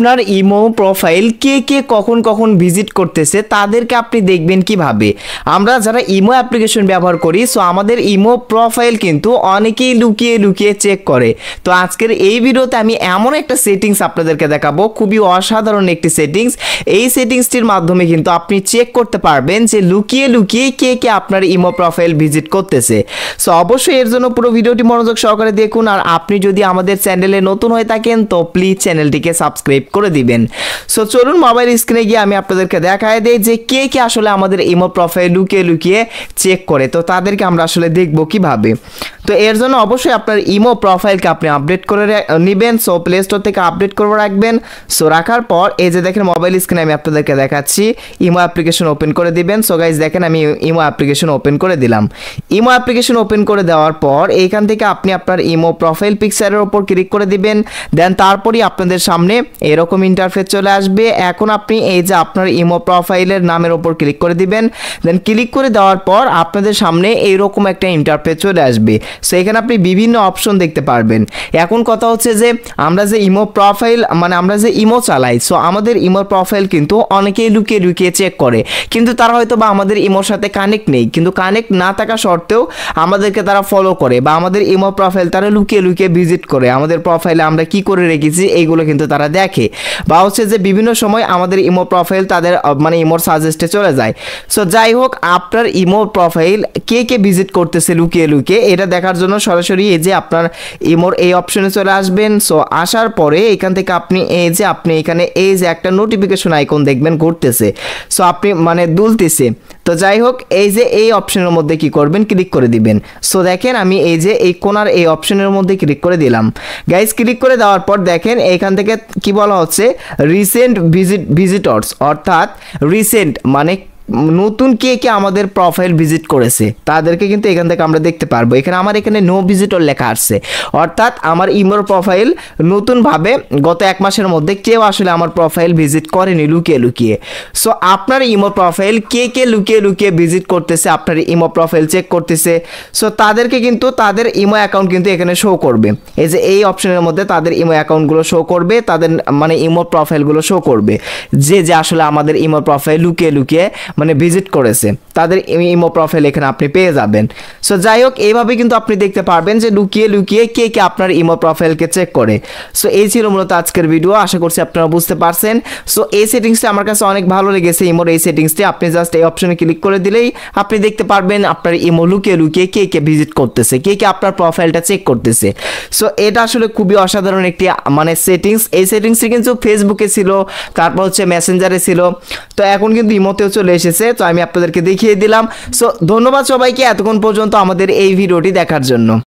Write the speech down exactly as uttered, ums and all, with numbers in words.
আপনার imo profile কে কে কখন কখন ভিজিট করতেছে তাদেরকে আপনি দেখবেন কিভাবে। আমরা যারা ইমো অ্যাপ্লিকেশন ব্যবহার করি, সো আমাদের ইমো প্রোফাইল কিন্তু অনেকেই লুকিয়ে লুকিয়ে চেক করে। তো আজকের এই ভিডিওতে আমি এমন একটা সেটিংস আপনাদেরকে দেখাবো, খুবই অসাধারণ একটি সেটিংস। এই সেটিংসটির মাধ্যমে কিন্তু আপনি চেক করতে পারবেন যে লুকিয়ে লুকিয়ে কে কে আপনার ইমো প্রোফাইল ভিজিট করতেছে। সো অবশ্যই এর জন্য পুরো ভিডিওটি মনোযোগ সহকারে দেখুন। আর আপনি যদি আমাদের চ্যানেলে নতুন হয়ে থাকেন তো প্লিজ চ্যানেলটিকে সাবস্ক্রাইব করে দিবেন। সো চলুন মোবাইল স্ক্রিনে গিয়ে আমি আপনাদেরকে দেখায় দেই যে কে কে আসলে আমাদের ইমো প্রোফাইল লুকিয়ে লুকিয়ে চেক করে। তো তাদেরকে আমরা আসলে দেখব কিভাবে। তো এর জন্য অবশ্যই আপনার ইমো প্রোফাইলকে আপনি আপডেট করে নেবেন। সো প্লে স্টোর থেকে আপডেট করে রাখবেন। সো রাখার পর এই যে দেখেন মোবাইল স্ক্রিনে আমি আপনাদেরকে দেখাচ্ছি, ইমো অ্যাপ্লিকেশন ওপেন করে দিবেন। সো গাইজ দেখেন আমি ইমো অ্যাপ্লিকেশন ওপেন করে দিলাম। ইমো অ্যাপ্লিকেশন ওপেন করে দেওয়ার পর এইখান থেকে আপনি আপনার ইমো প্রোফাইল পিকচারের উপর ক্লিক করে দিবেন। দেন তারপরই আপনাদের সামনে এরকম ইন্টারফেস চলে আসবে। এখন আপনি এই যে আপনার ইমো প্রোফাইলের নামের উপর ক্লিক করে দিবেন। দেন ক্লিক করে দেওয়ার পর আপনাদের সামনে এইরকম একটা ইন্টারফেস চলে আসবে। সো এখানে আপনি বিভিন্ন অপশন দেখতে পারবেন। এখন কথা হচ্ছে যে আমরা যে ইমো প্রোফাইল মানে আমরা যে ইমো চালাই, সো আমাদের ইমো প্রোফাইল কিন্তু অনেকেই লুকিয়ে লুকিয়ে চেক করে, কিন্তু তারা হয়তো বা আমাদের ইমোর সাথে কানেক্ট নেই, কিন্তু কানেক্ট না থাকা সত্ত্বেও আমাদেরকে তারা ফলো করে বা আমাদের ইমো প্রোফাইল তারা লুকিয়ে লুকিয়ে ভিজিট করে। আমাদের প্রোফাইলে আমরা কি করে রেখেছি এইগুলো কিন্তু তারা দেখে, বা হচ্ছে যে বিভিন্ন সময় আমাদের ইমো প্রোফাইল তাদের মানে ইমোর সাজেস্টে চলে যায়। সো যাই হোক, আপনার ইমো প্রোফাইল কে কে ভিজিট করতেছে লুকিয়ে লুকিয়ে এটা দেখার জন্য সরাসরি এই যে আপনার ইমোর এই অপশনে চলে আসবেন। সো আসার পরে এখান থেকে আপনি এই যে আপনি এখানে এই যে একটা নোটিফিকেশন আইকন দেখবেন ঘুরতেছে, সো আপনি মানে দুলতেছে। তো যাই হোক, এই যে এই অপশনের মধ্যে কি করবেন, ক্লিক করে দিবেন। সো দেখেন আমি এই যে এই কোনার এই অপশনের মধ্যে ক্লিক করে দিলাম। গাইজ ক্লিক করে দেওয়ার পর দেখেন এইখান থেকে কি বলা হচ্ছে, রিসেন্ট ভিজিট ভিজিটর্স, অর্থাৎ রিসেন্ট মানে নতুন কে কে আমাদের প্রোফাইল ভিজিট করেছে তাদেরকে কিন্তু এখান থেকে আমরা দেখতে পারবো। এখানে আমার এখানে নো ভিজিটর লেখা আসছে, অর্থাৎ আমার ইমোর প্রোফাইল নতুনভাবে গত এক মাসের মধ্যে কেউ আসলে আমার প্রোফাইল ভিজিট করেনি লুকিয়ে লুকিয়ে। সো আপনার ইমো প্রোফাইল কে কে লুকিয়ে লুকিয়ে ভিজিট করতেছে, আপনার ইমো প্রোফাইল চেক করতেছে, সো তাদেরকে কিন্তু তাদের ইমো অ্যাকাউন্ট কিন্তু এখানে শো করবে। এই যে এই অপশনের মধ্যে তাদের ইমো অ্যাকাউন্টগুলো শো করবে, তাদের মানে ইমো প্রোফাইলগুলো শো করবে, যে যে আসলে আমাদের ইমো প্রোফাইল লুকিয়ে লুকিয়ে মানে ভিজিট করেছে তাদের ইমো প্রোফাইল এখানে আপনি পেয়ে যাবেন। সো যাই হোক, এইভাবে কিন্তু আপনি দেখতে পারবেন যে লুকিয়ে লুকিয়ে কে কে আপনার ইমো প্রোফাইলকে চেক করে। সো এই ছিল মূলত আজকের ভিডিও, আশা করছি আপনারা বুঝতে পারছেন। সো এই সেটিংসটা আমার কাছে অনেক ভালো লেগেছে, ইমোর এই সেটিংসটি। আপনি জাস্ট এই অপশনে ক্লিক করে দিলেই আপনি দেখতে পারবেন আপনার ইমো লুকিয়ে লুকিয়ে কে কে ভিজিট করতেছে, কে কে আপনার প্রোফাইলটা চেক করতেছে। সো এটা আসলে খুবই অসাধারণ একটি মানে সেটিংস। এই সেটিংসটি কিন্তু ফেসবুকে ছিল, তারপর হচ্ছে মেসেঞ্জারে ছিল, তো এখন কিন্তু ইমোতেও চলে এসেছে। তো আমি আপনাদেরকে দেখিয়ে দিলাম। সো ধন্যবাদ সবাইকে এতক্ষণ পর্যন্ত আমাদের এই ভিডিওটি দেখার জন্য।